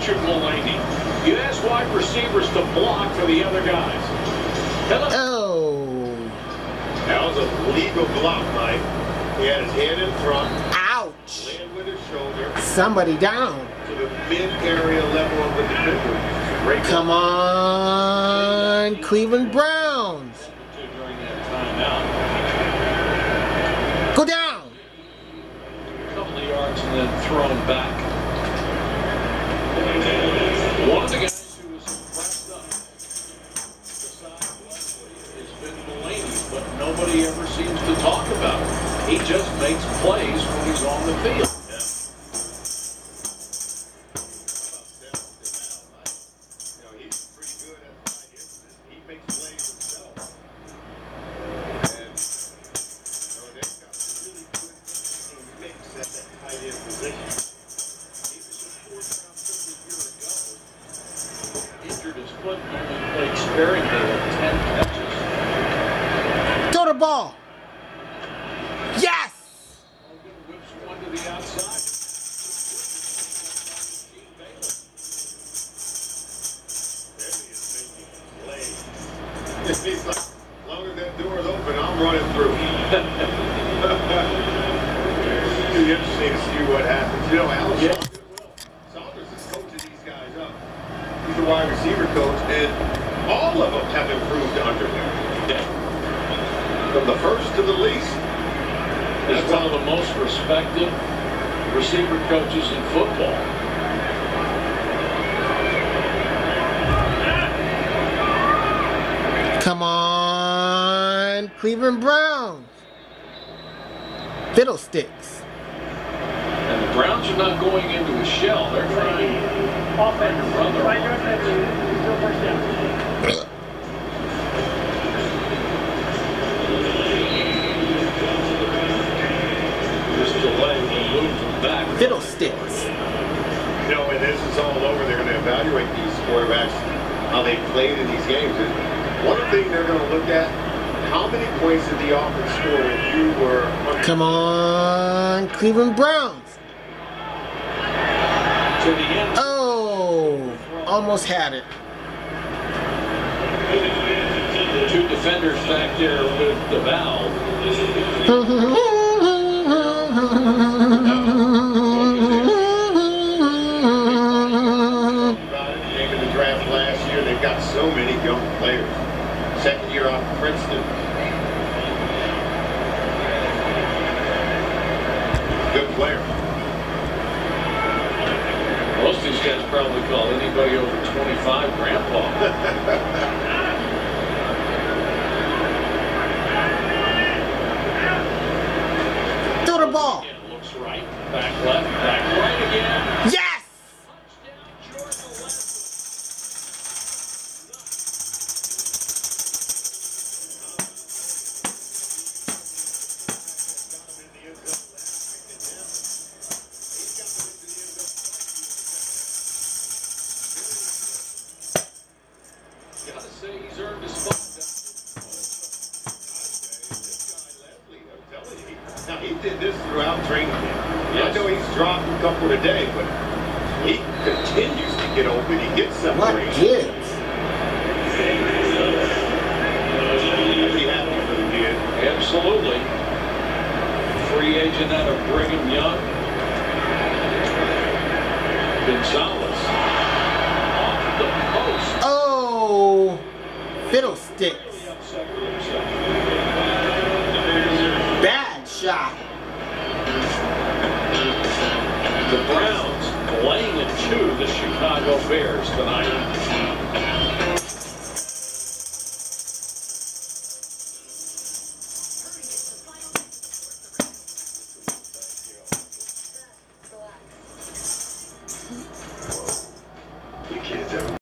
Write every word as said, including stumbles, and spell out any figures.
Richard Mulaney. You ask wide receivers to block for the other guys. Hello. Oh. That was a legal block, Mike. He had his hand in front. Ouch. Land with his shoulder. Somebody down. To the mid-area level of the defender. Great Come block. on, Cleveland Browns. During that timeout. Go down. A couple of yards and then thrown back. One of the guys who was pressed up beside Wesley has been Mulaney, but nobody ever seems to talk about it. He just makes plays when he's on the field. Injured his foot and only played sparingly with ten catches. Throw the ball. Yes. Hogan whips one to the outside. He's like, as long as that door is open, I'm running through. It's really interesting to see what happens. You know, Alan Yeah. Saunders is coaching these guys up. He's a wide receiver coach, and all of them have improved under him. Yeah. From the first to the least. He's one of the most respected receiver coaches in football. Come on, Cleveland Browns. Fiddlesticks. And the Browns are not going into a shell. They're trying to run their This delay will move them back. Fiddlesticks. You know, when this is all over, they're going to evaluate these quarterbacks, how they played in these games. And one thing they're going to look at, how many points did the offense score when you were under? Come on, Cleveland Browns. To the end. Oh, almost had it. Two defenders back there with the valve. Came in the draft last year. They've got so many young players. Second year off Princeton. Good player. Most of these guys probably call anybody over twenty-five grandpa. Throw the ball. Again, looks right, back left, back right again. Yes. Gotta say he's earned his spot. Now, he did this throughout training camp. Yes. I know he's dropped a couple today, but he continues to get open. He gets What separation. gives? I'd be happy for the kid. Absolutely. Free agent out of Brigham Young. Gonzalez. Off the post. Oh, fiddlesticks. Bad shot. The Browns playing it to the Chicago Bears tonight.